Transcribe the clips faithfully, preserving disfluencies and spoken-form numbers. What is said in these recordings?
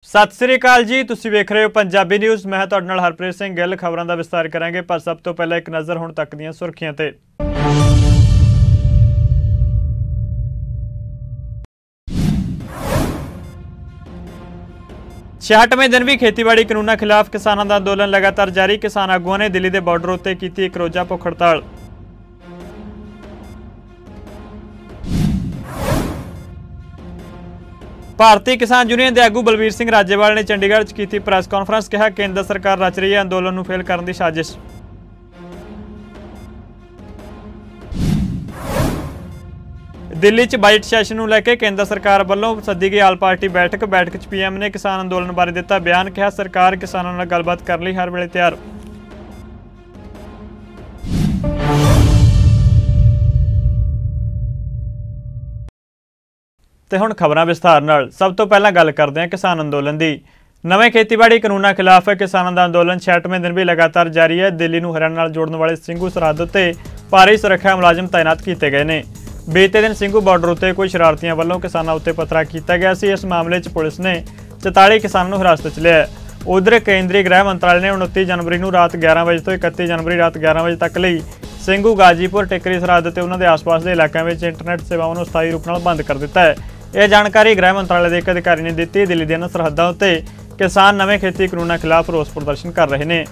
सत श्री अकाल जी, तुसीं वेख रहे हो पंजाबी न्यूज़। मैं तुहाडे नाल हरप्रीत सिंह गिल। खबरों का विस्तार करांगे, पर सब तो पहले एक नज़र हुण तक दीआं सुर्खियां ते। छियासठवें दिन भी खेतीबाड़ी कानूनों खिलाफ किसानों का अंदोलन लगातार जारी। किसान आगुआं ने दिल्ली के बॉर्डर उत्ते कीती एक रोज़ा भुख हड़ताल। भारतीय किसान यूनियन के आगू बलबीर सिंह राजेवाल ने चंडीगढ़ च की प्रेस कॉन्फ्रेंस, कहा केंद्र सरकार रच रही है अंदोलन नूं फेल करने की साजिश। दिल्ली च बजट सैशन नूं लैके केंद्र सरकार वालों सद्दी गई आल पार्टी बैठक बैठक च पीएम ने किसान अंदोलन बारे दिता बयान, कहा सरकार किसानों नाल गलबात करने लई हर वेले तैयार। ते हुण खबरां विस्तार नाल। सब तो पहलां गल करदे हां किसान अंदोलन दी। नवें खेतीबाड़ी कानूनों खिलाफ किसानों का अंदोलन छियासठवें दिन भी लगातार जारी है। दिल्ली नूं हरियाणा नाल जोड़न वाले ਸਿੰਘੂ सरहद उत्ते भारी सुरक्षा मुलाजम तैनात किए गए हैं। बीते दिन ਸਿੰਘੂ बॉर्डर उत्ते कोई शरारतियों वालों किसानों उत्ते पथरा किया गया सी। इस मामले च पुलिस ने चौताली किसानों नूं हिरासत च लिया। उधर केंद्रीय गृह मंत्रालय ने उनतीस जनवरी नूं रात ग्यारह बजे तो इकतीस जनवरी रात ग्यारह बजे तक लई ਸਿੰਘੂ गाजीपुर टिकरी सरहद ते उन्हां दे आस-पास के इलाकों में इंटरनेट सेवाओं नूं स्थाई रूप नाल बंद कर दिता है। यह जानकारी गृह मंत्रालय के एक अधिकारी ने दी। दिल्ली दी इन्हां सरहदां उत्ते किसान नवे खेती कानूनों खिलाफ रोस प्रदर्शन कर रहे हैं।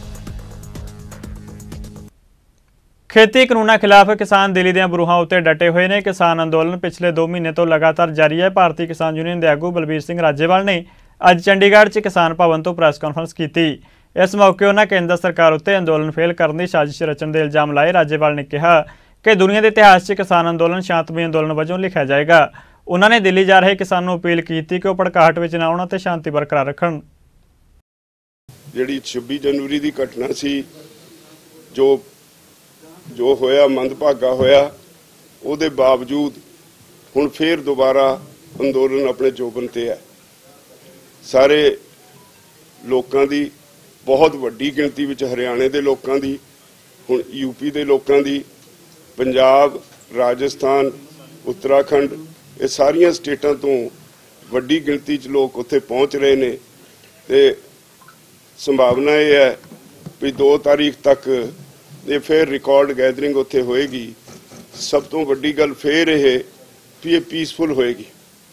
खेती कानूनों खिलाफ किसान दिल्ली दी बरूहां उत्ते डटे हुए हैं। किसान अंदोलन पिछले दो महीने तो लगातार जारी है। भारतीय किसान यूनियन के आगू बलबीर सिंह राजेवाल ने अज चंडीगढ़ च किसान भवन तो प्रेस कॉन्फ्रेंस की। इस मौके उन्होंने केंद्र सरकार उत्ते अंदोलन फेल करने की साजिश रचन के इल्जाम लाए। राजेवाल ने कहा कि दुनिया के इतिहास च किसान अंदोलन शांतमई अंदोलन वजों लिखा जाएगा। उन्होंने दिल्ली जा रहे किसानों नूं अपील की कि वह भड़काहट में ना आउण ते शांति बरकरार रखण। जिहड़ी छब्बी जनवरी की घटना सी, जो जो होया मंदभागा होया, उहदे बावजूद हुण फिर दोबारा अंदोलन अपने जोबन ते है। सारे लोकां दी बहुत वड्डी गिणती विच हरियाणे दे लोकां दी, हुण यूपी दे लोकां दी, पंजाब, राजस्थान, उत्तराखंड, ये सारिया स्टेटां तो वड्डी गिणती च लोग उत्थे पहुँच रहे ने। ते संभावना यह है भी दो तारीख तक ये फिर रिकॉर्ड गैदरिंग उत्थे होएगी। सब तो वड्डी गल फिर यह भी ये पीसफुल होएगी।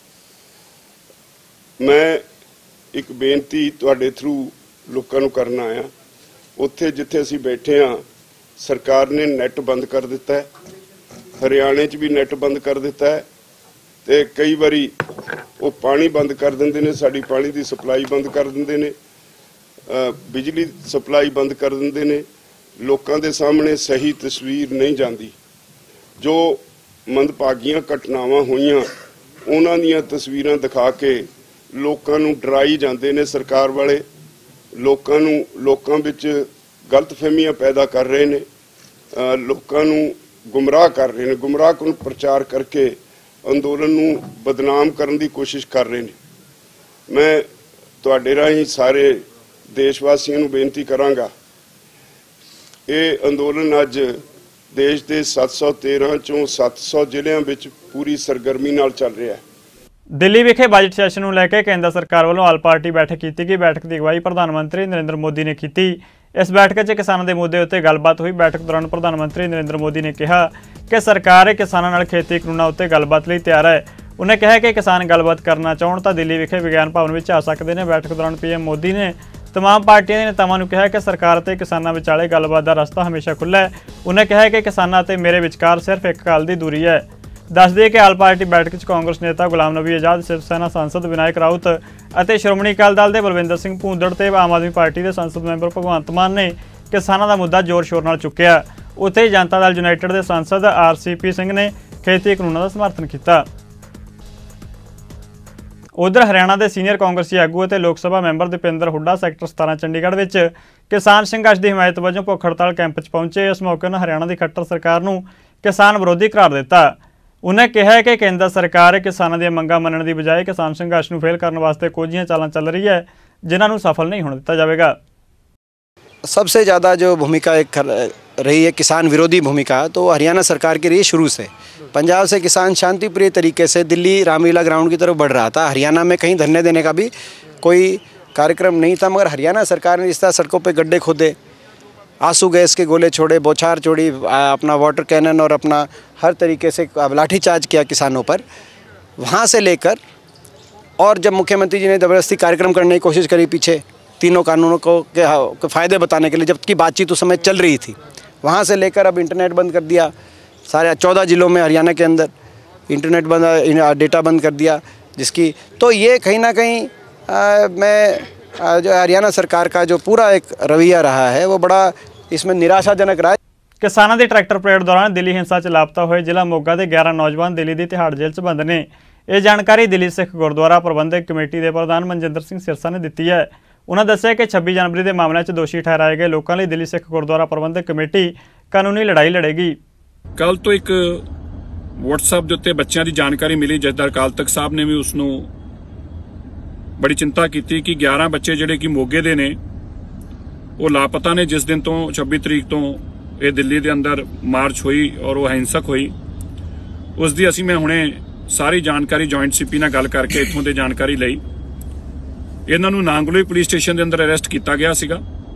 मैं एक बेनती तुहाडे थ्रू लोकां नूं करना आया, उत्थे जिथे असीं बैठे हाँ सरकार ने नैट बंद कर दिता है, हरियाणे च भी नैट बंद कर दिता है। ते कई बारी वो पानी बंद कर देंदे ने, साडी पानी की सप्लाई बंद कर देंदे ने, बिजली सप्लाई बंद कर देंदे ने। लोकां दे सामने सही तस्वीर नहीं जाती। जो मंदभागियां घटनावां होईयां उन्हां दीयां तस्वीरां दिखा के लोकां नूं डराई जांदे ने सरकार वाले। लोकां नूं लोकां विच गलतफहमियां पैदा कर रहे ने, लोकां नूं गुमराह कर रहे ने, गुमराह कन प्रचार करके अंदोलन नूं बदनाम करने की कोशिश कर रहे हैं। मैं तुहाडे राहीं सारे देशवासियों नूं बेनती करांगा, ये अंदोलन अज देश के सत्त सौ तेरह चों सत्त सौ जिलियां विच पूरी सरगर्मी नाल चल रहा है। दिल्ली विखे बजट सैशन नूं लैके केंद्र सरकार वालों आल पार्टी बैठक की गई। बैठक की अगवाई प्रधानमंत्री नरेंद्र मोदी ने की। इस बैठक च किसानों के मुद्दे उत्ते गलबात हुई। बैठक दौरान प्रधानमंत्री नरेंद्र मोदी ने कहा कि सरकार किसानों नाल खेती कानूनों उत्ते गलबात लई तैयार है। उन्हें कहा कि किसान गलबात करना चाहण तो दिल्ली विखे विज्ञान भवन में आ सकते हैं। बैठक दौरान पीएम मोदी ने तमाम पार्टियों के नेतावां नूं कहा कि सरकार ते किसानां विचाले गलबात का रस्ता हमेशा खुला है। उन्हें कहा कि किसानां ते मेरे विचकार सिर्फ एक काल की दूरी है। दस दिए कि आल पार्टी बैठक च कांग्रेस नेता गुलाम नबी आजाद, शिव सेना सांसद विनायक राउत और श्रोमणी अकाली दल के बलविंदर सिंह भूंदड़ ते आम आदमी पार्टी के संसद मैंबर भगवंत मान ने किसानों का मुद्दा जोर शोर नाल चुक्या। उत्थे ही जनता दल यूनाइटेड के सांसद आर सी पी सिंह ने खेती कानूनों का समर्थन किया। उधर हरियाणा के सीनियर कांग्रेसी आगू और लोक सभा मैंबर दीपेंद्र हुड्डा सैक्टर सतारह चंडीगढ़ में किसान संघर्ष की हिमायत वजों भुख हड़ताल कैंप च पहुंचे। इस मौके उन्होंने हरियाणा की खट्टर सरकार नूं किसान विरोधी करार दिता। उन्हें कहा कि केंद्र सरकार किसानों दी मंगां मनण दी बजाय किसान संघर्ष नूं फेल करने वास्ते कोझियां चालां चल रही है, जिन्हां नूं सफल नहीं होने दिता जाएगा। सबसे ज़्यादा जो भूमिका एक रही है किसान विरोधी भूमिका, तो हरियाणा सरकार की रही है शुरू से। पंजाब से किसान शांतिप्रिय तरीके से दिल्ली रामलीला ग्राउंड की तरफ बढ़ रहा था। हरियाणा में कहीं धरने देने का भी कोई कार्यक्रम नहीं था, मगर हरियाणा सरकार ने इस तरह सड़कों पे गड्ढे खोदे, आंसू गैस के गोले छोड़े, बौछार छोड़ी, अपना वाटर कैनन और अपना हर तरीके से लाठीचार्ज किया किसानों पर। वहाँ से लेकर और जब मुख्यमंत्री जी ने ज़बरदस्ती कार्यक्रम करने की कोशिश करी पीछे तीनों कानूनों को के फ़ायदे बताने के लिए, जबकि बातचीत उस समय चल रही थी, वहाँ से लेकर अब इंटरनेट बंद कर दिया सारे चौदह ज़िलों में हरियाणा के अंदर, इंटरनेट बंद, डेटा बंद कर दिया, जिसकी तो ये कहीं ना कहीं आ, मैं आ, जो हरियाणा सरकार का जो पूरा एक रवैया रहा है वो बड़ा इसमें निराशाजनक रहा है। किसानों की ट्रैक्टर परेड दौरान दिल्ली हिंसा च लापता हुए जिला मोगा के ग्यारह नौजवान दिल्ली की तिहाड़ जेल च बंद ने। यह जानकारी दिल्ली सिख गुरुद्वारा प्रबंधक कमेटी के प्रधान मनजिंदर सिंह सिरसा ने दी है। उन्होंने दस्सिया कि छब्बीस जनवरी के मामले में दोषी ठहराए गए लोगों लिए दिल्ली सिख गुरुद्वारा प्रबंधक कमेटी कानूनी लड़ाई लड़ेगी। कल तो एक व्हाट्सएप के उत्ते बच्चों की जानकारी मिली, जसदार अकाल तख्त साहब ने भी उसनों बड़ी चिंता की कि ग्यारह बच्चे जिहड़े कि मोगे दे ने वो लापता ने। जिस दिन तो छब्बीस तरीक तो ये दिल्ली के अंदर मार्च हुई और वह हिंसक हुई, उस दी असी मैं हुणे सारी जानकारी जॉइंट सीपी नाल गल करके इत्थों की जानकारी लई। इन्हां नूं नांगलोई पुलिस स्टेशन के अंदर अरेस्ट किया गया सीगा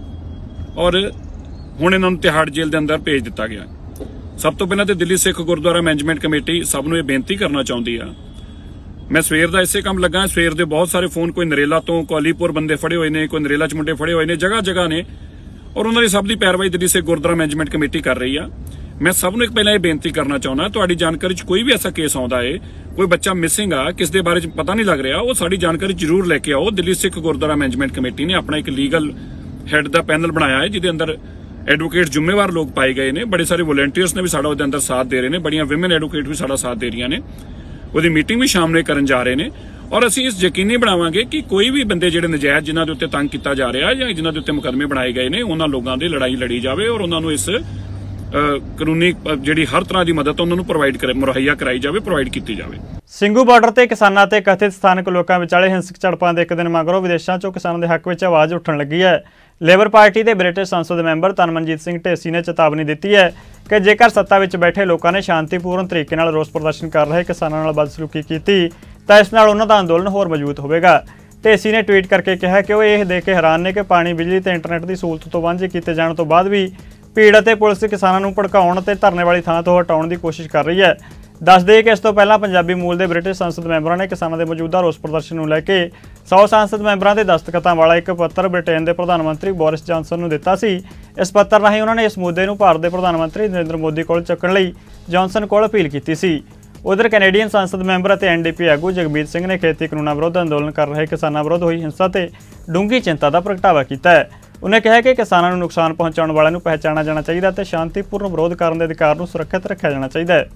और हुण इन्हां नूं तिहाड़ जेल के अंदर भेज दिता गया। सब तो पहले तो दिल्ली सिख गुरुद्वारा मैनेजमेंट कमेटी सब नूं ये बेनती करना चाहती है। मैं सवेर का इसे काम लगा, सवेर के बहुत सारे फोन, कोई नरेला तो कोई अलीपुर बंदे फड़े हुए ने, कोई नरेला च मुंडे फड़े हुए ने, जगह जगह ने, और उन्होंने सब की पैरवाई दिल्ली सिख गुरुद्वारा मैनेजमेंट कमेटी कर रही है। मैं सब नूं एक पहले ये बेनती करना चाहना, तुहाडी जानकारी च कोई भी ऐसा केस आउंदा है, कोई बच्चा मिसिंग आ, किस दे बारे च पता नहीं लग रहा, वो साडी जानकारी जरूर लैके आओ। दिल्ली सिख गुरुद्वारा मैनेजमेंट कमेटी ने अपना एक लीगल हैड का पैनल बनाया है, जिहदे अंदर एडवोकेट जिम्मेवार लोग पाए गए हैं। बड़े सारे वॉलंटियर्स ने भी साडा उहदे अंदर साथ दे रहे हैं, बड़ियां विमेन एडवोकेट भी साडा साथ दे रही ने, उहदी मीटिंग भी शाम में करन जा रहे हैं। और असीं इस यकीनी बनावांगे कि कोई भी बंदे जिहड़े नजायज़ जिन्हां दे उत्ते तंग किया जा रहा या जिन्हां दे उत्ते मुकदमे बनाए गए हैं, उन्हां लोगों की लड़ाई लड़ी जाए और उन्होंने इस कानूनी जिहड़ी हर तरह की मदद उन्होंने प्रोवाइड कर मुहैया कराई जाए, प्रोवाइड की जाए। ਸਿੰਘੂ ਬਾਰਡਰ ਤੇ ਕਿਸਾਨਾਂ ਤੇ ਕਥਿਤ ਸਥਾਨਕ ਲੋਕਾਂ ਵਿਚਾਲੇ ਹਿੰਸਕ ਝੜਪਾਂ ਦੇ ਇੱਕ ਦਿਨ ਮਗਰੋਂ ਵਿਦੇਸ਼ਾਂ 'ਚੋਂ ਕਿਸਾਨਾਂ ਦੇ ਹੱਕ ਵਿੱਚ ਆਵਾਜ਼ ਉੱਠਣ ਲੱਗੀ ਹੈ। ਲੇਬਰ ਪਾਰਟੀ ਦੇ ਬ੍ਰਿਟਿਸ਼ ਸੰਸਦ ਮੈਂਬਰ ਤਨਮਨਜੀਤ ਸਿੰਘ ਢੇਸੀ ਨੇ ਚੇਤਾਵਨੀ ਦਿੱਤੀ ਹੈ ਕਿ ਜੇਕਰ ਸੱਤਾ ਵਿੱਚ ਬੈਠੇ ਲੋਕਾਂ ਨੇ ਸ਼ਾਂਤੀਪੂਰਨ ਤਰੀਕੇ ਨਾਲ ਰੋਸ ਪ੍ਰਦਰਸ਼ਨ ਕਰ ਰਹੇ ਕਿਸਾਨਾਂ ਨਾਲ ਬਦਸਲੂਕੀ ਕੀਤੀ ਤਾਂ ਇਸ ਨਾਲ ਉਹਨਾਂ ਦਾ ਅੰਦੋਲਨ ਹੋਰ ਮਜ਼ਬੂਤ ਹੋਵੇਗਾ। ਢੇਸੀ ਨੇ ਟਵੀਟ ਕਰਕੇ ਕਿਹਾ ਕਿ ਉਹ ਇਹ ਦੇਖ ਕੇ ਹੈਰਾਨ ਨੇ ਕਿ ਪਾਣੀ, ਬਿਜਲੀ ਤੇ ਇੰਟਰਨੈਟ ਦੀ ਸਹੂਲਤ ਤੋਂ ਵਾਂਝੇ ਕੀਤੇ ਜਾਣ ਤੋਂ ਬਾਅਦ ਵੀ ਭੀੜ ਅਤੇ ਪੁਲਿਸ ਕਿਸਾਨਾਂ ਨੂੰ ਭੜਕਾਉਣ ਤੇ ਧਰਨੇ ਵਾਲੀ ਥਾਂ ਤੋਂ ਹਟਾਉਣ ਦੀ ਕੋਸ਼ਿਸ਼ ਕਰ ਰਹੀ ਹੈ। ਦੱਸ ਦੇਈਏ ਕਿ ਇਸ ਤੋਂ ਪਹਿਲਾਂ ਪੰਜਾਬੀ ਮੂਲ ਦੇ ਬ੍ਰਿਟਿਸ਼ ਸੰਸਦ ਮੈਂਬਰਾਂ ਨੇ ਕਿਸਾਨਾਂ ਦੇ ਮੌਜੂਦਾ ਰੋਸ ਪ੍ਰਦਰਸ਼ਨ ਨੂੰ ਲੈ ਕੇ ਸੌ ਸੰਸਦ ਮੈਂਬਰਾਂ ਦੇ ਦਸਤਖਤਾਂ ਵਾਲਾ ਇੱਕ ਪੱਤਰ ਬ੍ਰਿਟੇਨ ਦੇ ਪ੍ਰਧਾਨ ਮੰਤਰੀ ਬੋਰਿਸ ਜੌਨਸਨ ਨੂੰ ਦਿੱਤਾ ਸੀ। ਇਸ ਪੱਤਰ ਰਾਹੀਂ ਉਹਨਾਂ ਨੇ ਇਸ ਮੁੱਦੇ ਨੂੰ ਭਾਰਤ ਦੇ ਪ੍ਰਧਾਨ ਮੰਤਰੀ ਨਰਿੰਦਰ ਮੋਦੀ ਕੋਲ ਚੱਕਣ ਲਈ ਜੌਨਸਨ ਕੋਲ ਅਪੀਲ ਕੀਤੀ ਸੀ। ਉਧਰ ਕੈਨੇਡੀਅਨ ਸੰਸਦ ਮੈਂਬਰ ਅਤੇ ਐਨ ਡੀ ਪੀ ਆਗੂ ਜਗਮੀਤ ਸਿੰਘ ਨੇ ਖੇਤੀ ਕਾਨੂੰਨਾਂ ਵਿਰੁੱਧ ਅੰਦੋਲਨ ਕਰ ਰਹੇ ਕਿਸਾਨਾਂ ਵਿਰੁੱਧ ਹੋਈ ਹਿੰਸਾ ਤੇ ਡੂੰਘੀ ਚਿੰਤਾ ਦਾ ਪ੍ਰਗਟਾਵਾ ਕੀਤਾ ਹੈ। ਉਹਨੇ ਕਿਹਾ ਕਿ ਕਿਸਾਨਾਂ ਨੂੰ ਨੁਕਸਾਨ ਪਹੁੰਚਾਉਣ ਵਾਲਿਆਂ ਨੂੰ ਪਹਿਚਾਣਿਆ ਜਾਣਾ ਚਾਹੀਦਾ ਤੇ ਸ਼ਾਂਤੀਪੂਰਨ ਵਿਰੋਧ ਕਰਨ ਦੇ ਅਧਿਕਾਰ ਨੂੰ ਸੁਰੱਖਿਅਤ ਰੱਖਿਆ ਜਾਣਾ ਚਾਹੀਦਾ ਹੈ।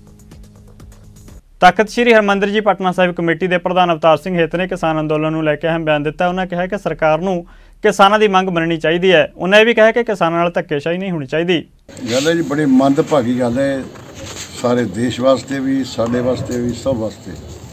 ਤਖਤ ਸ੍ਰੀ ਹਰਿਮੰਦਰ ਜੀ ਪਟਨਾ ਸਾਹਿਬ ਕਮੇਟੀ ਦੇ ਪ੍ਰਧਾਨ ਅਵਤਾਰ ਸਿੰਘ ਹਿੱਤ ਨੇ ਕਿਸਾਨ ਅੰਦੋਲਨ ਨੂੰ ਲੈ ਕੇ ਅਹਿਮ ਬਿਆਨ ਦਿੱਤਾ। ਉਹਨਾਂ ਕਿਹਾ ਕਿ ਸਰਕਾਰ ਨੂੰ ਕਿਸਾਨਾਂ ਦੀ ਮੰਗ ਮੰਨਣੀ ਚਾਹੀਦੀ ਹੈ। ਉਹਨਾਂ ਇਹ ਵੀ ਕਿਹਾ ਕਿ ਕਿਸਾਨਾਂ ਨਾਲ ਧੱਕੇਸ਼ਾਹੀ ਨਹੀਂ ਹੋਣੀ ਚਾਹੀਦੀ। ਗੱਲ ਹੈ ਜੀ, ਬੜੀ ਮੰਦਭਾਗੀ ਗੱਲ ਹੈ ਸਾਰੇ ਦੇਸ਼ ਵਾਸਤੇ ਵੀ, ਸਾਡੇ ਵਾਸਤੇ ਵੀ, ਸਭ ਵਾਸਤੇ,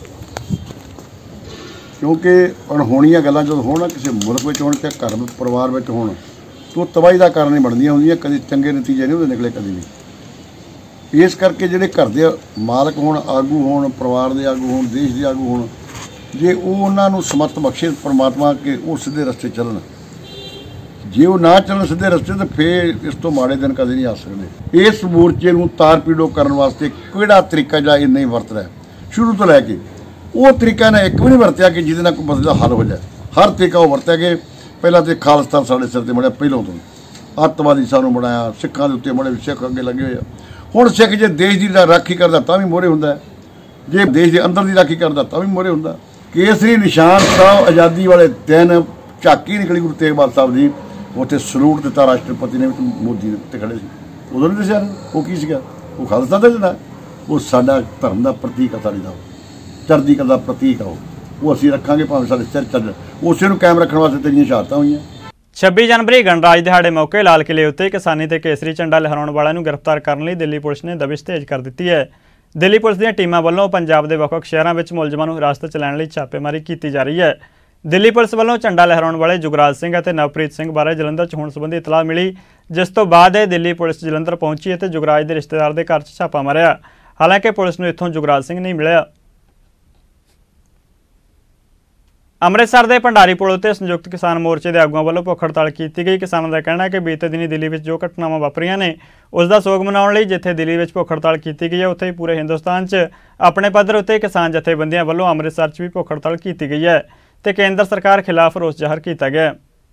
ਕਿਉਂਕਿ ਅਣਹੋਣੀਆਂ ਗੱਲਾਂ ਜਦੋਂ ਹੋਣ ਕਿਸੇ ਮੁਲਕ ਵਿੱਚ ਹੋਣ ਤੇ ਘਰ ਪਰਿਵਾਰ ਵਿੱਚ ਹੋਣ ਤਾਂ ਤਬਾਹੀ ਦਾ ਕਾਰਨ ਹੀ ਬਣਦੀਆਂ ਹੁੰਦੀਆਂ, ਕਦੇ ਚੰਗੇ ਨਤੀਜੇ ਨਹੀਂ ਉਹਦੇ ਨਿਕਲੇ ਕਦੇ ਵੀ। ਇਸ ਕਰਕੇ ਜਿਹੜੇ ਘਰ ਦੇ ਮਾਲਕ ਹੋਣ, ਆਗੂ ਹੋਣ, ਪਰਿਵਾਰ ਦੇ ਆਗੂ ਹੋਣ, ਦੇਸ਼ ਦੇ ਆਗੂ ਹੋਣ, ਜੇ ਉਹ ਉਹਨਾਂ ਨੂੰ ਸਮਰਥ ਬਖਸ਼ੇ ਪਰਮਾਤਮਾ ਕਿ ਉਹ ਸਿੱਧੇ ਰਸਤੇ ਚੱਲਣ, ਜੇ ਉਹ ਨਾ ਚੱਲਣ ਸਿੱਧੇ ਰਸਤੇ ਤਾਂ ਫਿਰ ਇਸ ਤੋਂ ਮਾੜੇ ਦਿਨ ਕਦੇ ਨਹੀਂ ਆ ਸਕਦੇ। ਇਸ ਮੋਰਚੇ ਨੂੰ ਤਾਰ ਪੀੜੋ ਕਰਨ ਵਾਸਤੇ ਕਿਹੜਾ ਤਰੀਕਾ ਜਾਂ ਇਹ ਨਹੀਂ ਵਰਤ ਰਿਹਾ, ਸ਼ੁਰੂ ਤੋਂ ਲੈ ਕੇ ਉਹ ਤਰੀਕਾ ਨੇ ਇੱਕ ਵੀ ਨਹੀਂ ਵਰਤਿਆ ਕਿ ਜਿਹਦੇ ਨਾਲ ਕੋਈ ਮਸਲੇ ਦਾ ਹੱਲ ਹੋ ਜਾਏ। ਹਰ ਤਰੀਕਾ ਉਹ ਵਰਤਿਆ ਕਿ ਪਹਿਲਾਂ ਤਾਂ ਖਾਲਿਸਤਾਨ ਸਾਡੇ ਸਿਰ 'ਤੇ ਬਣਿਆ, ਪਹਿਲਾਂ ਤੋਂ ਅੱਤਵਾਦੀ ਸਾਨੂੰ ਬਣਾਇਆ, ਸਿੱਖਾਂ ਦੇ ਉੱਤੇ ਬੜੇ ਸਿੱਖ ਅੱਗੇ ਲੱਗੇ ਹੋਏ ਆ। ਹੁਣ ਸਿੱਖ ਜੇ ਦੇਸ਼ ਦੀ ਰਾਖੀ ਕਰਦਾ ਤਾਂ ਵੀ ਮੋਹਰੇ ਹੁੰਦਾ, ਜੇ ਦੇਸ਼ ਦੇ ਅੰਦਰ ਦੀ ਰਾਖੀ ਕਰਦਾ ਤਾਂ ਵੀ ਮੋਹਰੇ ਹੁੰਦਾ। ਕੇਸਰੀ ਨਿਸ਼ਾਨ ਸਾਹਿਬ ਆਜ਼ਾਦੀ ਵਾਲੇ ਦਿਨ ਝਾਕੀ ਨਿਕਲੀ ਗੁਰੂ ਤੇਗ ਬਹਾਦਰ ਸਾਹਿਬ ਦੀ, ਉੱਥੇ ਸਲੂਟ ਦਿੱਤਾ ਰਾਸ਼ਟਰਪਤੀ ਨੇ, ਮੋਦੀ ਦੇ ਉੱਤੇ ਖੜੇ ਸੀ, ਉਦੋਂ ਨਹੀਂ ਦੱਸਿਆ ਉਹ ਕੀ ਸੀਗਾ, ਉਹ ਖਾਲਸਾ ਦਾ ਜਿਹੜਾ ਉਹ ਸਾਡਾ ਧਰਮ ਦਾ ਪ੍ਰਤੀਕ ਆ, ਸਾਡੀ ਦਾ ਚੜ੍ਹਦੀ ਕਲਾ ਦਾ ਪ੍ਰਤੀਕ ਆ, ਉਹ ਅਸੀਂ ਰੱਖਾਂਗੇ ਭਾਵੇਂ ਸਾਡੇ ਸਿਰ ਚੱਲ, ਉਸੇ ਨੂੰ ਕਾਇਮ ਰੱਖਣ ਵਾਸਤੇ ਤੇਰੀਆਂ ਸ਼ਹਾਦਤਾਂ ਹੋਈਆਂ। ਛੱਬੀ ਜਨਵਰੀ ਗਣਰਾਜ ਦਿਹਾੜੇ ਮੌਕੇ ਲਾਲ ਕਿਲੇ ਉੱਤੇ ਕਿਸਾਨੀ ਤੇ ਕੇਸਰੀ ਝੰਡਾ ਲਹਿਰਾਉਣ ਵਾਲਿਆਂ ਨੂੰ ਗ੍ਰਿਫਤਾਰ ਕਰਨ ਲਈ ਦਿੱਲੀ ਪੁਲਿਸ ਨੇ ਦਬਿਸ਼ ਤੇਜ਼ ਕਰ ਦਿੱਤੀ ਹੈ। ਦਿੱਲੀ ਪੁਲਿਸ ਦੀਆਂ ਟੀਮਾਂ ਵੱਲੋਂ ਪੰਜਾਬ ਦੇ ਵੱਖ-ਵੱਖ ਸ਼ਹਿਰਾਂ ਵਿੱਚ ਮੁਲਜ਼ਮਾਂ ਨੂੰ ਹਿਰਾਸਤ 'ਚ ਲੈਣ ਲਈ ਛਾਪੇਮਾਰੀ ਕੀਤੀ ਜਾ ਰਹੀ ਹੈ। ਦਿੱਲੀ ਪੁਲਿਸ ਵੱਲੋਂ ਝੰਡਾ ਲਹਿਰਾਉਣ ਵਾਲੇ ਜੁਗਰਾਜ ਸਿੰਘ ਅਤੇ ਨਵਪ੍ਰੀਤ ਸਿੰਘ ਬਾਰੇ ਜਲੰਧਰ 'ਚ ਹੋਣ ਸੰਬੰਧੀ ਇਤਲਾਹ ਮਿਲੀ, ਜਿਸ ਤੋਂ ਬਾਅਦ ਇਹ ਦਿੱਲੀ ਪੁਲਿਸ ਜਲੰਧਰ ਪਹੁੰਚੀ ਅਤੇ ਜੁਗਰਾਜ ਦੇ ਰਿਸ਼ਤੇਦਾਰ ਦੇ ਘਰ 'ਚ ਛਾਪਾ ਮਾਰਿਆ। ਹਾਲਾਂਕਿ ਪੁਲਿਸ ਨੂੰ ਇੱਥੋਂ ਜੁਗਰਾਜ ਸਿੰਘ ਨਹੀਂ ਮਿਲਿਆ। ਅੰਮ੍ਰਿਤਸਰ ਦੇ ਭੰਡਾਰੀ ਪੁਲ ਉੱਤੇ ਸੰਯੁਕਤ ਕਿਸਾਨ ਮੋਰਚੇ ਦੇ ਆਗੂਆਂ ਵੱਲੋਂ ਭੁੱਖ ਹੜਤਾਲ ਕੀਤੀ ਗਈ। ਕਿਸਾਨਾਂ ਦਾ ਕਹਿਣਾ ਹੈ ਕਿ ਬੀਤੇ ਦਿਨੀ ਦਿੱਲੀ ਵਿੱਚ ਜੋ ਘਟਨਾਵਾਂ ਵਾਪਰੀਆਂ ਨੇ ਉਸ ਦਾ ਸੋਗ ਮਨਾਉਣ ਲਈ ਜਿੱਥੇ ਦਿੱਲੀ ਵਿੱਚ ਭੁੱਖ ਹੜਤਾਲ ਕੀਤੀ ਗਈ ਹੈ ਉੱਥੇ ਹੀ ਪੂਰੇ ਹਿੰਦੁਸਤਾਨ 'ਚ ਆਪਣੇ ਪੱਧਰ ਉੱਤੇ ਕਿਸਾਨ ਜਥੇਬੰਦੀਆਂ ਵੱਲੋਂ ਅੰਮ੍ਰਿਤਸਰ 'ਚ ਵੀ ਭੁੱਖ ਹੜਤਾਲ ਕੀਤੀ ਗਈ ਹੈ ਤੇ ਕੇਂਦਰ ਸਰਕਾਰ ਖਿਲਾਫ ਰੋਸ ਜ਼ਾਹਰ ਕੀਤਾ ਗਿਆ।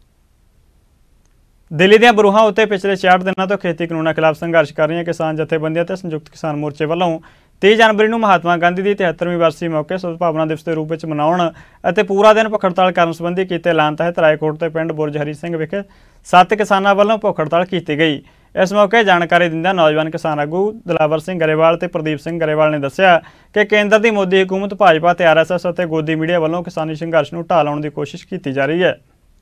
ਦਿੱਲੀ ਦੀਆਂ ਬਰੂਹਾਂ ਉੱਤੇ ਪਿਛਲੇ ਛਿਆਹਠ ਦਿਨਾਂ ਤੋਂ ਖੇਤੀ ਕਾਨੂੰਨਾਂ ਖਿਲਾਫ ਸੰਘਰਸ਼ ਕਰ ਰਹੀਆਂ ਕਿਸਾਨ ਜਥੇਬੰਦੀਆਂ ਤੇ ਸੰਯੁਕਤ ਕਿਸਾਨ ਮੋਰਚੇ ਵੱਲੋਂ ਤੀਹ ਜਨਵਰੀ ਨੂੰ ਮਹਾਤਮਾ ਗਾਂਧੀ ਦੀ ਤਿਹੱਤਰਵੀਂ ਵਰਸੀ ਮੌਕੇ ਸਦਭਾਵਨਾ ਦਿਵਸ ਦੇ ਰੂਪ ਵਿੱਚ ਮਨਾਉਣ ਅਤੇ ਪੂਰਾ ਦਿਨ ਭੁੱਖ ਹੜਤਾਲ ਕਰਨ ਸੰਬੰਧੀ ਕੀਤੇ ਐਲਾਨ ਤਹਿਤ ਰਾਏਕੋਟ ਤੇ ਪਿੰਡ ਬੁਰਜ ਹਰੀ ਸਿੰਘ ਵਿਖੇ ਸੱਤ ਕਿਸਾਨਾਂ ਵੱਲੋਂ ਭੁੱਖ ਹੜਤਾਲ ਕੀਤੀ ਗਈ। ਇਸ ਮੌਕੇ ਜਾਣਕਾਰੀ ਦਿੰਦਿਆਂ ਨੌਜਵਾਨ ਕਿਸਾਨ ਆਗੂ ਦਿਲਾਵਰ ਸਿੰਘ ਗਰੇਵਾਲ ਤੇ ਪ੍ਰਦੀਪ ਸਿੰਘ ਗਰੇਵਾਲ ਨੇ ਦੱਸਿਆ ਕਿ ਕੇਂਦਰ ਦੀ ਮੋਦੀ ਹਕੂਮਤ ਭਾਜਪਾ ਤੇ ਆਰ ਐਸ ਐਸ ਅਤੇ ਗੋਦੀ ਮੀਡੀਆ ਵੱਲੋਂ ਕਿਸਾਨੀ ਸੰਘਰਸ਼ ਨੂੰ ਢਾਹ ਲਾਉਣ ਦੀ ਕੋਸ਼ਿਸ਼ ਕੀਤੀ ਜਾ ਰਹੀ ਹੈ।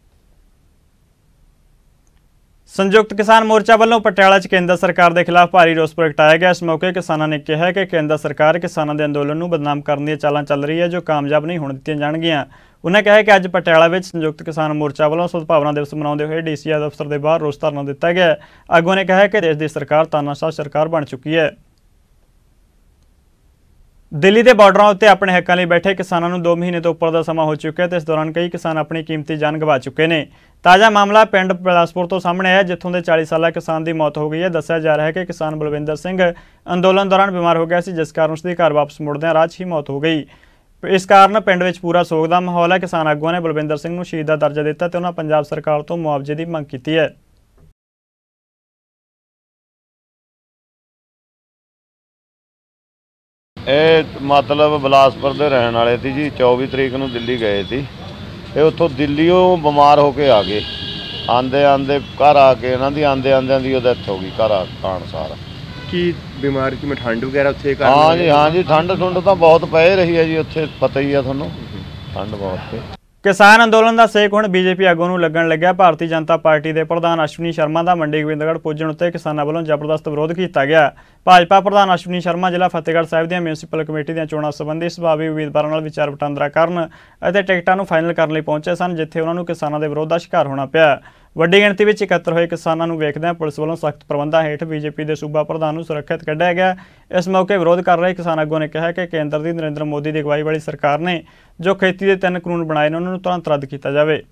ਸੰਯੁਕਤ ਕਿਸਾਨ ਮੋਰਚਾ ਵੱਲੋਂ ਪਟਿਆਲਾ 'ਚ ਕੇਂਦਰ ਸਰਕਾਰ ਦੇ ਖਿਲਾਫ ਭਾਰੀ ਰੋਸ ਪ੍ਰਗਟਾਇਆ ਗਿਆ। ਇਸ ਮੌਕੇ ਕਿਸਾਨਾਂ ਨੇ ਕਿਹਾ ਕਿ ਕੇਂਦਰ ਸਰਕਾਰ ਕਿਸਾਨਾਂ ਦੇ ਅੰਦੋਲਨ ਨੂੰ ਬਦਨਾਮ ਕਰਨ ਦੀਆਂ ਚਾਲਾਂ ਚੱਲ ਰਹੀ ਹੈ ਜੋ ਕਾਮਯਾਬ ਨਹੀਂ ਹੋਣ ਦਿੱਤੀਆਂ ਜਾਣਗੀਆਂ। ਉਹਨਾਂ ਕਿਹਾ ਕਿ ਅੱਜ ਪਟਿਆਲਾ ਵਿੱਚ ਸੰਯੁਕਤ ਕਿਸਾਨ ਮੋਰਚਾ ਵੱਲੋਂ ਸਦਭਾਵਨਾ ਦਿਵਸ ਮਨਾਉਂਦੇ ਹੋਏ ਡੀ ਸੀ ਦਫ਼ਤਰ ਦੇ ਬਾਹਰ ਰੋਸ ਧਰਨਾ ਦਿੱਤਾ ਗਿਆ। ਆਗੂਆਂ ਨੇ ਕਿਹਾ ਕਿ ਦੇਸ਼ ਦੀ ਸਰਕਾਰ ਤਾਨਾਸ਼ਾਹ ਸਰਕਾਰ ਬਣ ਚੁੱਕੀ ਹੈ। ਦਿੱਲੀ ਦੇ ਬਾਰਡਰਾਂ ਉੱਤੇ ਆਪਣੇ ਹੱਕਾਂ ਲਈ ਬੈਠੇ ਕਿਸਾਨਾਂ ਨੂੰ ਦੋ ਮਹੀਨੇ ਤੋਂ ਉੱਪਰ ਦਾ ਸਮਾਂ ਹੋ ਚੁੱਕਿਆ ਤੇ ਇਸ ਦੌਰਾਨ ਕਈ ਕਿਸਾਨ ਆਪਣੀ ਕੀਮਤੀ ਜਾਨ ਗਵਾ ਚੁੱਕੇ ਨੇ। ਤਾਜ਼ਾ ਮਾਮਲਾ ਪਿੰਡ ਬਿਲਾਸਪੁਰ ਤੋਂ ਸਾਹਮਣੇ ਆਇਆ ਜਿੱਥੋਂ ਦੇ ਚਾਲੀ ਸਾਲਾ ਕਿਸਾਨ ਦੀ ਮੌਤ ਹੋ ਗਈ ਹੈ। ਦੱਸਿਆ ਜਾ ਰਿਹਾ ਹੈ ਕਿ ਕਿਸਾਨ ਬਲਵਿੰਦਰ ਸਿੰਘ ਅੰਦੋਲਨ ਦੌਰਾਨ ਬਿਮਾਰ ਹੋ ਗਿਆ ਸੀ ਜਿਸ ਕਾਰਨ ਉਸ ਦੀ ਘਰ ਵਾਪਸ ਮੁੜਦਿਆਂ ਰਾਹ 'ਚ ਹੀ ਮੌਤ ਹੋ ਗਈ। ਇਸ ਕਾਰਨ ਪਿੰਡ ਵਿੱਚ ਪੂਰਾ ਸੋਗ ਦਾ ਮਾਹੌਲ ਹੈ। ਕਿਸਾਨ ਆਗੂਆਂ ਨੇ ਬਲਵਿੰਦਰ ਸਿੰਘ ਨੂੰ ਸ਼ਹੀਦ ਦਾ ਦਰਜਾ ਦਿੱਤਾ ਤੇ ਉਹਨਾਂ ਪੰਜਾਬ ਸਰਕਾਰ ਤੋਂ ਮੁਆਵਜ਼ੇ ਦੀ ਮੰਗ ਕੀਤੀ ਹੈ। ਇਹ ਮਤਲਬ ਬਿਲਾਸਪੁਰ ਦੇ ਰਹਿਣ ਵਾਲੇ ਸੀ ਜੀ। ਚੌਵੀ ਤਰੀਕ ਨੂੰ ਦਿੱਲੀ ਗਏ ਸੀ। ਇਹ ਉੱਥੋਂ ਦਿੱਲੀੋਂ ਬਿਮਾਰ ਹੋ ਕੇ ਆ ਗਏ। ਆਂਦੇ ਆਂਦੇ ਘਰ ਆ ਕੇ ਇਹਨਾਂ ਦੀ ਆਂਦੇ ਆਂਦਿਆਂ ਦੀ ਉਹ ਡੈਥ ਹੋ ਗਈ ਘਰ ਆਉਣ ਸਾਰ। ਕੀ ਬਿਮਾਰ ਕਿਵੇਂ ਠੰਡ ਵਗੈਰਾ ਉੱਥੇ? ਹਾਂ ਜੀ ਹਾਂ ਜੀ ਠੰਡ ਠੁੰਡ ਤਾਂ ਬਹੁਤ ਪੈ ਰਹੀ ਹੈ ਜੀ ਉੱਥੇ, ਪਤਾ ਹੀ ਆ ਤੁਹਾਨੂੰ, ਠੰਡ ਬਹੁਤ ਹੈ। ਕਿਸਾਨ ਅੰਦੋਲਨ ਦਾ ਸੇਕ ਹੁਣ ਬੀਜੇਪੀ ਆਗੂ ਨੂੰ ਲੱਗਣ ਲੱਗਿਆ। ਭਾਰਤੀ ਜਨਤਾ ਪਾਰਟੀ ਦੇ ਪ੍ਰਧਾਨ ਅਸ਼ਵਨੀ ਸ਼ਰਮਾ ਦਾ ਮੰਡੀ ਗੋਬਿੰਦਗੜ੍ਹ ਪੁੱਜਣ ਉੱਤੇ ਕਿਸਾਨਾਂ ਵੱਲੋਂ ਜ਼ਬਰਦਸਤ ਵਿਰੋਧ ਕੀਤਾ ਗਿਆ। ਭਾਜਪਾ ਪ੍ਰਧਾਨ ਅਸ਼ਵਨੀ ਸ਼ਰਮਾ ਜ਼ਿਲ੍ਹਾ ਫਤਿਹਗੜ੍ਹ ਸਾਹਿਬ ਦੀਆਂ ਮਿਊਨਿਸਪਲ ਕਮੇਟੀ ਦੀਆਂ ਚੋਣਾਂ ਸੰਬੰਧੀ ਸੰਭਾਵੀ ਉਮੀਦਵਾਰਾਂ ਨਾਲ ਵਿਚਾਰ ਵਟਾਂਦਰਾ ਕਰਨ ਅਤੇ ਟਿਕਟਾਂ ਨੂੰ ਫਾਈਨਲ ਕਰਨ ਲਈ ਪਹੁੰਚੇ ਸਨ ਜਿੱਥੇ ਉਹਨਾਂ ਨੂੰ ਕਿਸਾਨਾਂ ਦੇ ਵਿਰੋਧ ਦਾ ਸ਼ਿਕਾਰ ਹੋਣਾ ਪਿਆ। ਵੱਡੀ ਗਿਣਤੀ ਵਿੱਚ ਇਕੱਤਰ ਹੋਏ ਕਿਸਾਨਾਂ ਨੂੰ ਵੇਖਦਿਆਂ ਪੁਲਿਸ ਵੱਲੋਂ ਸਖਤ ਪ੍ਰਬੰਧਾਂ ਹੇਠ ਬੀਜੇਪੀ ਦੇ ਸੂਬਾ ਪ੍ਰਧਾਨ ਨੂੰ ਸੁਰੱਖਿਅਤ ਕੱਢਿਆ ਗਿਆ। ਇਸ ਮੌਕੇ ਵਿਰੋਧ ਕਰ ਰਹੇ ਕਿਸਾਨ ਆਗੂਆਂ ਨੇ ਕਿਹਾ ਕਿ ਕੇਂਦਰ ਦੀ ਨਰਿੰਦਰ ਮੋਦੀ ਦੀ ਅਗਵਾਈ ਵਾਲੀ ਸਰਕਾਰ ਨੇ ਜੋ ਖੇਤੀ ਦੇ ਤਿੰਨ ਕਾਨੂੰਨ ਬਣਾਏ ਨੇ ਉਹਨਾਂ ਨੂੰ ਤੁਰੰਤ ਰੱਦ ਕੀਤਾ ਜਾਵੇ।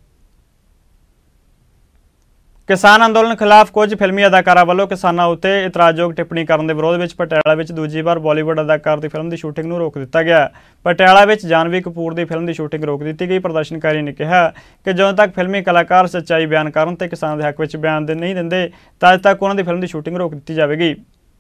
ਕਿਸਾਨ ਅੰਦੋਲਨ ਖਿਲਾਫ ਕੁਝ ਫਿਲਮੀ ਅਦਾਕਾਰਾਂ ਵੱਲੋਂ ਕਿਸਾਨਾਂ ਉੱਤੇ ਇਤਰਾਜ਼ਯੋਗ ਟਿੱਪਣੀ ਕਰਨ ਦੇ ਵਿਰੋਧ ਵਿੱਚ ਪਟਿਆਲਾ ਵਿੱਚ ਦੂਜੀ ਵਾਰ ਬਾਲੀਵੁੱਡ ਅਦਾਕਾਰ ਦੀ ਫਿਲਮ ਦੀ ਸ਼ੂਟਿੰਗ ਨੂੰ ਰੋਕ ਦਿੱਤਾ ਗਿਆ। ਪਟਿਆਲਾ ਵਿੱਚ ਜਾਨਵੀ ਕਪੂਰ ਦੀ ਫਿਲਮ ਦੀ ਸ਼ੂਟਿੰਗ ਰੋਕ ਦਿੱਤੀ ਗਈ। ਪ੍ਰਦਰਸ਼ਨਕਾਰੀ ਨੇ ਕਿਹਾ ਕਿ ਜਦੋਂ ਤੱਕ ਫਿਲਮੀ ਕਲਾਕਾਰ ਸੱਚਾਈ ਬਿਆਨ ਕਰਨ ਤੇ ਕਿਸਾਨਾਂ ਦੇ ਹੱਕ ਵਿੱਚ ਬਿਆਨ ਦੇ ਨਹੀਂ ਦਿੰਦੇ ਤਾਂ ਅੱਜ ਤੱਕ ਉਹਨਾਂ ਦੀ ਫਿਲਮ ਦੀ ਸ਼ੂਟਿੰਗ ਰੋਕ ਦਿੱਤੀ ਜਾਵੇਗੀ।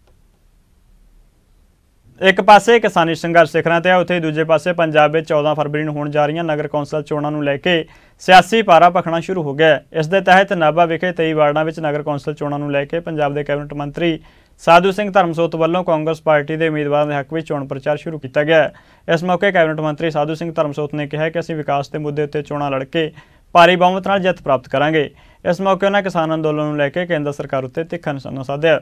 ਇੱਕ ਪਾਸੇ ਕਿਸਾਨੀ ਸੰਘਰਸ਼ ਸਿਖਰਾਂ ਤੇ ਹੈ ਉੱਥੇ ਦੂਜੇ ਪਾਸੇ ਪੰਜਾਬ ਵਿੱਚ ਚੌਦਾਂ ਫਰਵਰੀ ਨੂੰ ਹੋਣ ਜਾ ਰਹੀਆਂ ਨਗਰ ਕੌਂਸਲ ਚੋਣਾਂ ਨੂੰ ਲੈ ਕੇ ਸਿਆਸੀ ਪਾਰਾ ਭਖਣਾ ਸ਼ੁਰੂ ਹੋ ਗਿਆ। ਇਸ ਦੇ ਤਹਿਤ ਨਾਭਾ ਵਿਖੇ ਤੇਈ ਵਾਰਡਾਂ ਵਿੱਚ ਨਗਰ ਕੌਂਸਲ ਚੋਣਾਂ ਨੂੰ ਲੈ ਕੇ ਪੰਜਾਬ ਦੇ ਕੈਬਨਿਟ ਮੰਤਰੀ ਸਾਧੂ ਸਿੰਘ ਧਰਮਸੋਤ ਵੱਲੋਂ ਕਾਂਗਰਸ ਪਾਰਟੀ ਦੇ ਉਮੀਦਵਾਰਾਂ ਦੇ ਹੱਕ ਵਿੱਚ ਚੋਣ ਪ੍ਰਚਾਰ ਸ਼ੁਰੂ ਕੀਤਾ ਗਿਆ। ਇਸ ਮੌਕੇ ਕੈਬਨਿਟ ਮੰਤਰੀ ਸਾਧੂ ਸਿੰਘ ਧਰਮਸੋਤ ਨੇ ਕਿਹਾ ਕਿ ਅਸੀਂ ਵਿਕਾਸ ਦੇ ਮੁੱਦੇ ਉੱਤੇ ਚੋਣਾਂ ਲੜ ਕੇ ਭਾਰੀ ਬਹੁਮਤ ਨਾਲ ਜਿੱਤ ਪ੍ਰਾਪਤ ਕਰਾਂਗੇ। ਇਸ ਮੌਕੇ ਉਹਨਾਂ ਕਿਸਾਨ ਅੰਦੋਲਨ ਨੂੰ ਲੈ ਕੇ ਕੇਂਦਰ ਸਰਕਾਰ ਉੱਤੇ ਤਿੱਖਾ ਨਿਸ਼ਾਨਾ ਸਾਧਿਆ।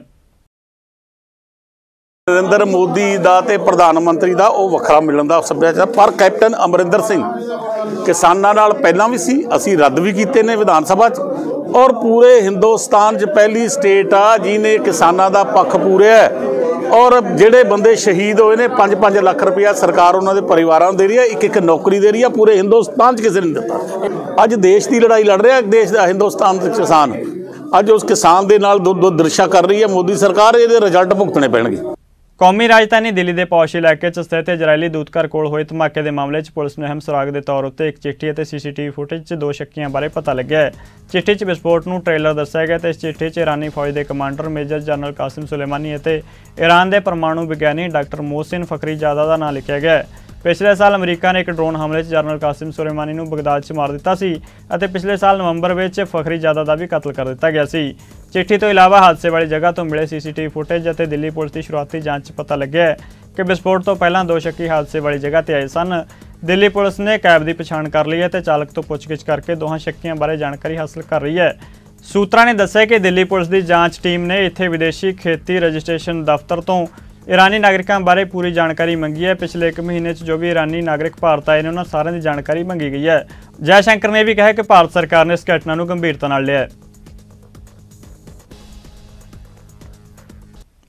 ਨਰਿੰਦਰ ਮੋਦੀ ਦਾ ਤੇ ਪ੍ਰਧਾਨ ਮੰਤਰੀ ਦਾ ਉਹ ਵੱਖਰਾ ਮਿਲਣ ਦਾ ਸੱਭਿਆਚਾਰ, ਪਰ ਕੈਪਟਨ ਅਮਰਿੰਦਰ ਸਿੰਘ ਕਿਸਾਨਾਂ ਨਾਲ ਪਹਿਲਾਂ ਵੀ ਸੀ, ਅਸੀਂ ਰੱਦ ਵੀ ਕੀਤੇ ਨੇ ਵਿਧਾਨ ਸਭਾ 'ਚ, ਔਰ ਪੂਰੇ ਹਿੰਦੁਸਤਾਨ 'ਚ ਪਹਿਲੀ ਸਟੇਟ ਆ ਜਿਹਨੇ ਕਿਸਾਨਾਂ ਦਾ ਪੱਖ ਪੂਰਿਆ। ਔਰ ਜਿਹੜੇ ਬੰਦੇ ਸ਼ਹੀਦ ਹੋਏ ਨੇ ਪੰਜ ਪੰਜ ਲੱਖ ਰੁਪਇਆ ਸਰਕਾਰ ਉਹਨਾਂ ਦੇ ਪਰਿਵਾਰਾਂ ਨੂੰ ਦੇ ਰਹੀ ਹੈ, ਇੱਕ ਇੱਕ ਨੌਕਰੀ ਦੇ ਰਹੀ ਹੈ। ਪੂਰੇ ਹਿੰਦੁਸਤਾਨ 'ਚ ਕਿਸੇ ਨੇ ਦਿੱਤਾ। ਅੱਜ ਦੇਸ਼ ਦੀ ਲੜਾਈ ਲੜ ਰਿਹਾ ਦੇਸ਼ ਦਾ ਹਿੰਦੁਸਤਾਨ ਦੇ ਕਿਸਾਨ, ਅੱਜ ਉਸ ਕਿਸਾਨ ਦੇ ਨਾਲ ਦੋ ਦੋ ਦ੍ਰਿਸ਼ਾਂ ਕਰ ਰਹੀ ਹੈ ਮੋਦੀ ਸਰਕਾਰ। ਇਹਦੇ ਰਿਜ਼ਲਟ ਭੁਗਤਣੇ ਪੈਣਗੇ। ਕੌਮੀ ਰਾਜਧਾਨੀ ਦਿੱਲੀ ਦੇ ਪੌਸ਼ ਇਲਾਕੇ 'ਚ ਸਥਿਤ ਇਜ਼ਰਾਈਲੀ ਦੂਤਘਰ ਕੋਲ ਹੋਏ ਧਮਾਕੇ ਦੇ ਮਾਮਲੇ 'ਚ ਪੁਲਿਸ ਨੂੰ ਅਹਿਮ ਸੁਰਾਗ ਦੇ ਤੌਰ ਉੱਤੇ ਇੱਕ ਚਿੱਠੀ ਅਤੇ ਸੀਸੀਟੀਵੀ ਫੁਟੇਜ 'ਚ ਦੋ ਸ਼ੱਕੀਆਂ ਬਾਰੇ ਪਤਾ ਲੱਗਿਆ ਹੈ। ਚਿੱਠੀ 'ਚ ਵਿਸਫੋਟ ਨੂੰ ਟ੍ਰੇਲਰ ਦੱਸਿਆ ਗਿਆ ਤੇ ਇਸ ਚਿੱਠੀ 'ਚ ਇਰਾਨੀ ਫੌਜ ਦੇ commander major general Qasem Soleimani ਅਤੇ ਈਰਾਨ ਦੇ ਪਰਮਾਣੂ ਵਿਗਿਆਨੀ ਡਾਕਟਰ ਮੋਹਸਿਨ ਫਖਰੀਜ਼ਾਦਾ ਦਾ ਨਾਂ ਲਿਖਿਆ ਗਿਆ ਹੈ। ਪਿਛਲੇ ਸਾਲ ਅਮਰੀਕਾ ਨੇ ਇੱਕ ਡਰੋਨ ਹਮਲੇ 'ਚ ਜਨਰਲ ਕਾਸਿਮ ਸੁਲੇਮਾਨੀ ਨੂੰ ਬਗਦਾਦ 'ਚ ਮਾਰ ਦਿੱਤਾ ਸੀ ਅਤੇ ਪਿਛਲੇ ਸਾਲ ਨਵੰਬਰ ਵਿੱਚ ਫਖਰੀਜ਼ਾਦਾ ਦਾ ਵੀ ਕਤਲ ਕਰ ਦਿੱਤਾ ਗਿਆ ਸੀ। ਚਿੱਠੀ ਤੋਂ ਇਲਾਵਾ ਹਾਦਸੇ ਵਾਲੀ ਜਗ੍ਹਾ ਤੋਂ ਮਿਲੇ ਸੀਸੀਟੀਵੀ ਫੁਟੇਜ ਅਤੇ ਦਿੱਲੀ ਪੁਲਿਸ ਦੀ ਸ਼ੁਰੂਆਤੀ ਜਾਂਚ 'ਚ ਪਤਾ ਲੱਗਿਆ ਕਿ ਵਿਸਫੋਟ ਤੋਂ ਪਹਿਲਾਂ ਦੋ ਸ਼ੱਕੀ ਹਾਦਸੇ ਵਾਲੀ ਜਗ੍ਹਾ ਤੇ ਆਏ ਸਨ। ਦਿੱਲੀ ਪੁਲਿਸ ਨੇ ਕੈਬ ਦੀ ਪਛਾਣ ਕਰ ਲਈ ਹੈ ਤੇ ਚਾਲਕ ਤੋਂ ਪੁੱਛਗਿੱਛ ਕਰਕੇ ਦੋਹਾਂ ਸ਼ੱਕੀਆਂ ਬਾਰੇ ਜਾਣਕਾਰੀ ਹਾਸਲ ਕਰ ਰਹੀ ਹੈ। ਸੂਤਰਾਂ ਨੇ ਦੱਸਿਆ ਕਿ ਦਿੱਲੀ ਪੁਲਿਸ ਦੀ ਜਾਂਚ ਟੀਮ ਨੇ ਇੱਥੇ ਵਿਦੇਸ਼ੀ ਖੇਤੀ ਰਜਿਸਟ੍ਰੇਸ਼ਨ ਦਫ਼ਤਰ ਤੋਂ ईरानी नागरिकों बारे पूरी जानकारी मंगी है। पिछले एक महीने जो भी ईरानी नागरिक भारत आए ने उन्होंने सारे की जानकारी मंगी गई है। जयशंकर ने भी कहा कि भारत सरकार ने इस घटना को गंभीरता नाल लिया है।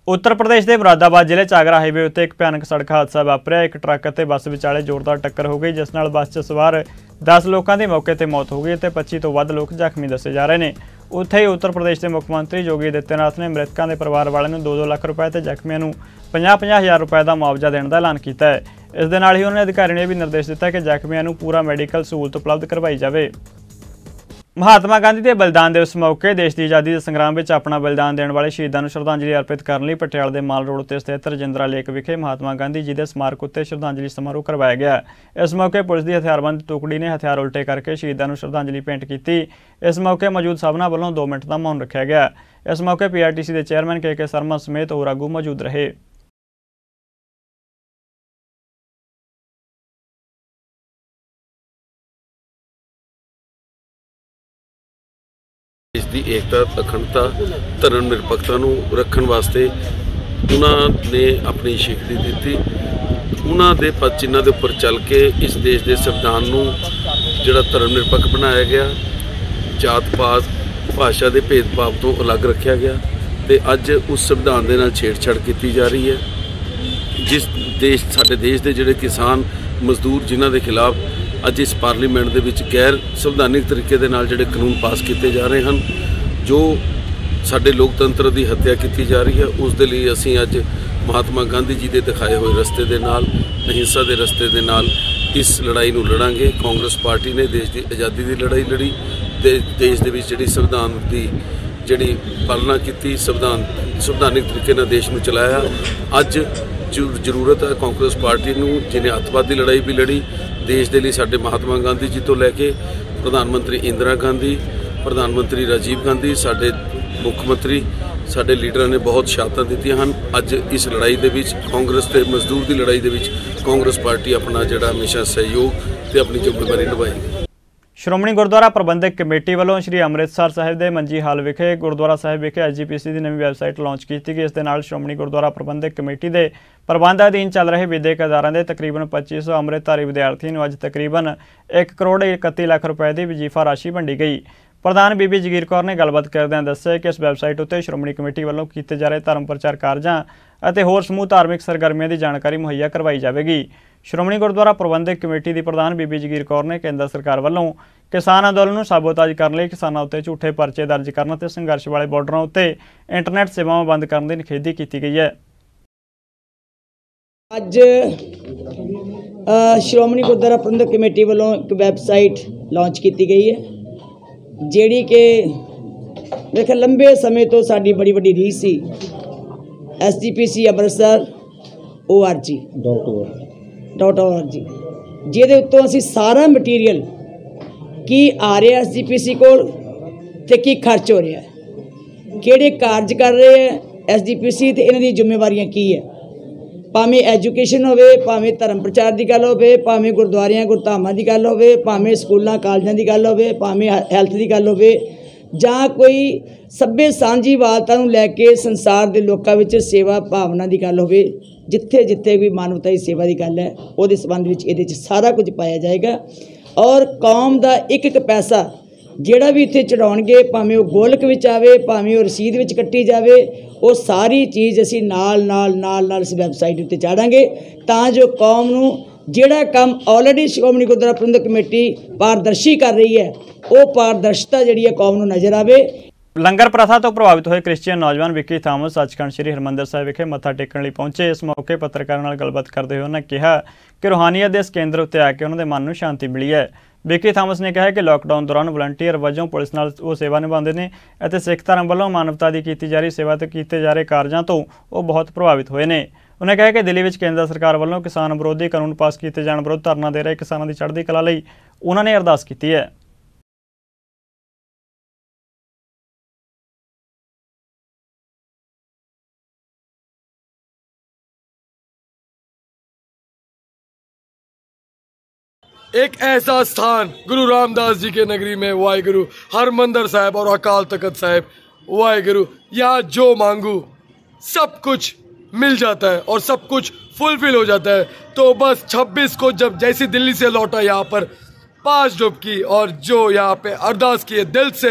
उत्तर प्रदेश के मुरादाबाद जिले च आगरा हाईवे उत्ते एक भयानक सड़क हादसा वापरिया। एक ट्रक ते बस विचाले जोरदार टक्कर हो गई, जिस नाल बस च सवार दस लोगों की मौके पर मौत हो गई ते पच्ची तो वध लोग जख्मी दसे जा रहे हैं। उत्थे ही उत्तर प्रदेश के मुख्यमंत्री योगी आदित्यनाथ ने मृतकों के परिवार वालों को दो दो लाख रुपए ते जख्मियों को पचास पचास हज़ार रुपए का मुआवजा देने का ऐलान किया है। इस दे नाल ही उन्होंने अधिकारियों ने भी निर्देश दिता कि जख्मियों को पूरा मैडिकल सहूलत उपलब्ध करवाई जाए। महात्मा गांधी के बलिदान दिवस मौके देश की आज़ादी के संग्राम में अपना बलिदान देने वाले शहीदों को श्रद्धांजलि अर्पित करने लिए पटियाला के माल रोड पर स्थित रजिंद्रा लेक विखे महात्मा गांधी जी के स्मारक उत्ते श्रद्धांजलि समारोह करवाया गया। इस मौके पुलिस की हथियारबंद टुकड़ी ने हथियार उल्टे करके शहीदों को श्रद्धांजलि भेंट की। इस मौके मौजूद सबना वालों दो मिनट का मौन रखा गया। इस मौके पी आर टी सी के चेयरमैन के के शर्मा समेत होर आगू मौजूद रहे। देश की एकता, अखंडता, धर्म निरपक्षता नूं रखण वास्ते उन्होंने अपनी शहीदी दी। उन्होंने पद चिन्हां दे उपर चल के इस देश के संविधान नूं जिहड़ा धर्म निरपक्ष बनाया गया, जात पात भाषा के भेदभाव तो अलग रखा गया तो अज उस संविधान के नाल छेड़छाड़ की जा रही है। जिस देश साडे देश के जिहड़े किसान मजदूर जिन्हां दे खिलाफ अज इस पार्लीमेंट दे विच गैर संविधानिक तरीके दे नाल जिहड़े कानून पास किए जा रहे हैं, जो साडे लोकतंत्र की हत्या की जा रही है, उस दे लई असीं अज महात्मा गांधी जी के दिखाए हुए रस्ते दे नाल, अहिंसा के रस्ते दे नाल इस लड़ाई नूं लड़ांगे। कांग्रेस पार्टी ने देश की आज़ादी की लड़ाई लड़ी, दे, देश दे विच जिहड़ी संविधान की जिहड़ी पालना की, संविधान संविधानिक तरीके नाल देश नूं चलाया। अज जरूरत है कांग्रेस पार्टी नूं जिन्हें अतवाद की लड़ाई भी लड़ी देश के लिए। साडे महात्मा गांधी जी तो लैके प्रधानमंत्री इंदिरा गांधी, प्रधानमंत्री राजीव गांधी, साडे मुख्यमंत्री साडे लीडर ने बहुत शहादतां दित्तियां हन। अज इस लड़ाई दे विच कांग्रेस ते मजदूर की लड़ाई दे विच कांग्रेस पार्टी अपना जिहड़ा हमेशा सहयोग ते अपनी जिम्मेवारी निभाएगी। श्रोमणी गुरुद्वारा प्रबंधक कमेटी वालों श्री अमृतसर साहिब के मंजी हाल विखे गुरुद्वारा साहिब विखे एस जी पी सी की नवी वैबसाइट लॉन्च की गई। इस दे नाल श्रोमणी गुरुद्वारा प्रबंधक कमेटी के प्रबंध अधीन चल रहे विद्यक अदारों के तकरीबन पच्ची सौ अमृतधारी विद्यार्थियों को अज तकरीबन एक करोड़ इकत्ती लाख रुपए की वजीफा राशि वंडी गई। प्रधान बीबी जगीर कौर ने गलबात करदਿਆਂ ਦੱਸਿਆ कि इस वैबसाइट उत्ते श्रोमणी कमेटी वालों किए जा रहे धर्म प्रचार कारजां ਅਤੇ होर समूह धार्मिक सरगर्मियों की जानकारी मुहैया करवाई जाएगी। श्रोमणी गुरुद्वारा प्रबंधक कमेटी की प्रधान बीबी जगीर कौर ने केंद्र सरकार वालों किसान अंदोलन को साबोताज करने लिए किसानों उत्ते झूठे परचे दर्ज करने ते संघर्ष वाले बॉर्डरों उत्ते इंटरनेट सेवावां बंद करने की निखेधी की गई है। अज श्रोमणी गुरुद्वारा प्रबंधक कमेटी वालों एक वैबसाइट लॉन्च की गई है, जिहड़ी कि मेरे लंबे समय तो साडी बड़ी वड्डी रीस सी। S G P C Amritsar O R G dot O R G जिहदे उत्तों असीं सारा मटीरियल की आ रहा एस जी पी सी कोल ते की खर्च हो रहा है, किहड़े कारज कर रहे हैं एस जी पी सी ते इन्हां दी जिम्मेवारियां की है। भावें एजुकेशन होवे, भावें धर्म प्रचार की गल होवे, भावें गुरुद्वारियां गुरधामां की गल होवे, भावें स्कूलों कॉलेजों की गल होवे, भावें हैल्थ की गल होवे, जां कोई सभ्य सांझी वालता नूं लैके संसार के लोगों में सेवा भावना की गल होवे, जिथे जिथे भी मानवता की सेवा की गल है उहदे संबंध में इहदे च सारा कुछ पाया जाएगा। और कौम का एक एक पैसा जिहड़ा भी इत्थे चढ़ाउणगे, भावें वो गोलक विच आवे, भावें वो रसीद विच कट्टी जावे, वो सारी चीज़ असीं नाल नाल नाल नाल इस वैबसाइट उत्ते चाढ़ांगे तां जो कौम नूं जिहड़ा काम ऑलरेडी श्रोमणी गुरुद्वारा प्रबंधक कमेटी पारदर्शी कर रही है, वो पारदर्शिता जिहड़ी है कौम नूं नज़र आवे। लंगर प्रथा तो प्रभावित हुए क्रिश्चियन नौजवान विक्की थॉमस सचखंड श्री हरमंदर साहिब विखे मत्था टेकण लई पहुंचे। इस मौके पत्रकारां नाल गलबात करते हुए उन्होंने कहा कि रूहानीयत के इस केंद्र उत्ते आके उन्होंने मन नूं शांति मिली है। विक्की थॉमस ने कहा कि लॉकडाउन दौरान वलंटीयर वजों पुलिस नाल वो सेवा निभाते हैं और सिख धर्म वालों मानवता की की जा रही सेवा तो किए जा रहे कारजां तो वो बहुत प्रभावित हुए हैं। उन्होंने कहा कि दिल्ली में केंद्र सरकार वालों किसान विरोधी कानून पास किए जाने विरुद्ध धरना दे रहे किसानों की चढ़ती कला लई उन्होंने अरदास की है। एक ऐसा स्थान गुरु रामदास जी के नगरी में वाहिगुरु हरमंदर साहिब और अकाल तख्त साहिब वाहिगुरु, यहाँ जो मांगू सब कुछ मिल जाता है और सब कुछ फुलफिल हो जाता है। तो बस छब्बीस को जब जैसी दिल्ली से लौटा यहाँ पर पांच डुबकी और जो यहाँ पे अरदास किए दिल से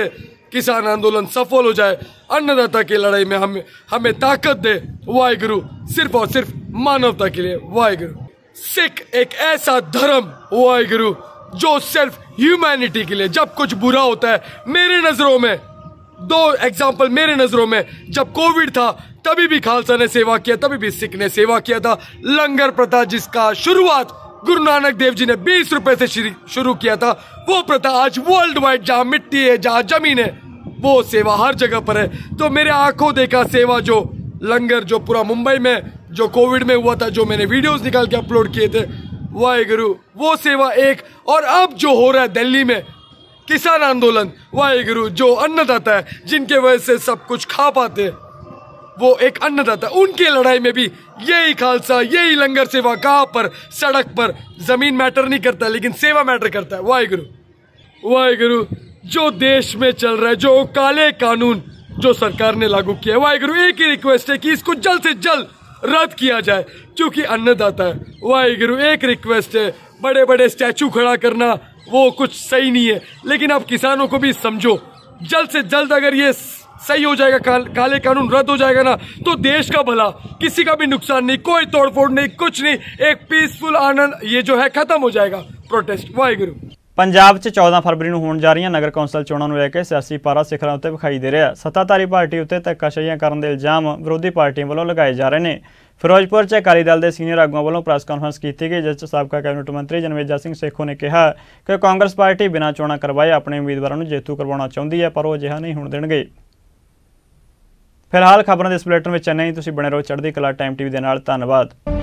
किसान आंदोलन सफल हो जाए, अन्नदाता की लड़ाई में हमें हमें ताकत दे वाहिगुरु, सिर्फ और सिर्फ मानवता के लिए वाहिगुरु। सिख एक ऐसा धर्म वाहिगुरु जो सिर्फ ह्यूमैनिटी के लिए, जब कुछ बुरा होता है, मेरे नजरों में दो एग्जाम्पल, मेरे नजरों में जब कोविड था तभी भी खालसा ने सेवा किया, तभी भी सिख ने सेवा किया था। लंगर प्रथा जिसका शुरुआत गुरु नानक देव जी ने बीस रुपए से शुरू किया था, वो प्रथा आज वर्ल्ड वाइड, जहां मिट्टी है, जहां जमीन है, वो सेवा हर जगह पर है। तो मेरे आंखों देखा सेवा जो लंगर जो पूरा मुंबई में जो कोविड में हुआ था, जो मैंने वीडियोस निकाल के अपलोड किए थे, वाहिगुरु वो सेवा एक। और अब जो हो रहा है दिल्ली में किसान आंदोलन, वाहिगुरु जो अन्नदाता है, जिनके वजह से सब कुछ खा पाते हैं, वो एक अन्नदाता, उनके लड़ाई में भी यही खालसा, यही लंगर सेवा, कहां पर, सड़क पर। जमीन मैटर नहीं करता, लेकिन सेवा मैटर करता है। वाहिगुरु वाहिगुरु जो देश में चल रहा है, जो काले कानून जो सरकार ने लागू किया है, वाहिगुरु एक ही रिक्वेस्ट है कि इसको जल्द से जल्द रद्द किया जाए, क्योंकि अन्नदाता है। वाहिगुरु एक रिक्वेस्ट है, बड़े बड़े स्टैचू खड़ा करना वो कुछ सही नहीं है, लेकिन अब किसानों को भी समझो, जल्द से जल्द अगर ये सही हो जाएगा, का, काले कानून रद्द हो जाएगा ना, तो देश का भला, किसी का भी नुकसान नहीं, कोई तोड़फोड़ नहीं, कुछ नहीं, एक पीसफुल आनंद ये जो है खत्म हो जाएगा प्रोटेस्ट। वाहिगुरु। ਪੰਜਾਬ 'ਚ ਚੌਦਾਂ ਫਰਵਰੀ ਨੂੰ ਹੋਣ ਜਾ ਰਹੀਆਂ ਨਗਰ ਕੌਂਸਲ ਚੋਣਾਂ ਨੂੰ ਲੈ ਕੇ ਸਿਆਸੀ ਪਾਰਾ ਸਿਖਰਾਂ ਉੱਤੇ ਵਿਖਾਈ ਦੇ ਰਿਹਾ। ਸੱਤਾਧਾਰੀ ਪਾਰਟੀ ਉੱਤੇ ਧੱਕਾਸ਼ਾਹੀਆਂ ਕਰਨ ਦੇ ਇਲਜ਼ਾਮ ਵਿਰੋਧੀ ਪਾਰਟੀਆਂ ਵੱਲੋਂ ਲਗਾਏ ਜਾ ਰਹੇ ਨੇ। ਫਿਰੋਜ਼ਪੁਰ 'ਚ ਅਕਾਲੀ ਦਲ ਦੇ ਸੀਨੀਅਰ ਆਗੂਆਂ ਵੱਲੋਂ ਪ੍ਰੈਸ ਕਾਨਫਰੰਸ ਕੀਤੀ ਗਈ, ਜਿਸ 'ਚ ਸਾਬਕਾ ਕੈਬਨਿਟ ਮੰਤਰੀ ਜਨਮੇਜਾ ਸਿੰਘ ਸੇਖੋਂ ਨੇ ਕਿਹਾ ਕਿ ਕਾਂਗਰਸ ਪਾਰਟੀ ਬਿਨਾਂ ਚੋਣਾਂ ਕਰਵਾਏ ਆਪਣੇ ਉਮੀਦਵਾਰਾਂ ਨੂੰ ਜੇਤੂ ਕਰਵਾਉਣਾ ਚਾਹੁੰਦੀ ਹੈ, ਪਰ ਉਹ ਅਜਿਹਾ ਨਹੀਂ ਹੋਣ ਦੇਣਗੇ। ਫਿਲਹਾਲ ਖਬਰਾਂ ਦੇ ਇਸ ਬੁਲੇਟਿਨ ਵਿੱਚ ਇੰਨਾ ਹੀ। ਤੁਸੀਂ ਬਣੇ ਰਹੋ ਚੜ੍ਹਦੀ ਕਲਾ ਟਾਈਮ ਟੀਵੀ ਦੇ ਨਾਲ। ਧੰਨਵਾਦ।